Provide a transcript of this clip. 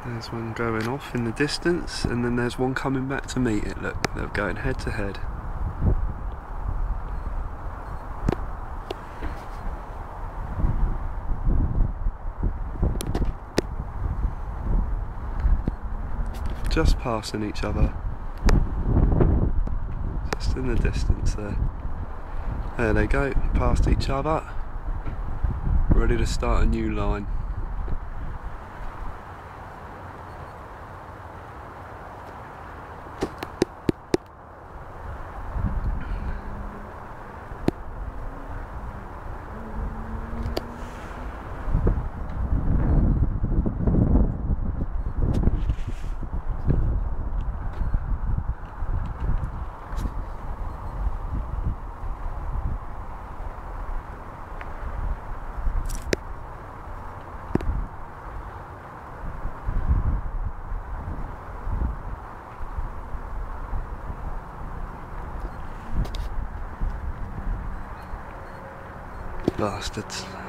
There's one going off in the distance, and then there's one coming back to meet it. Look, they're going head to head. Just passing each other. Just in the distance there. There they go, past each other. Ready to start a new line. Bastards.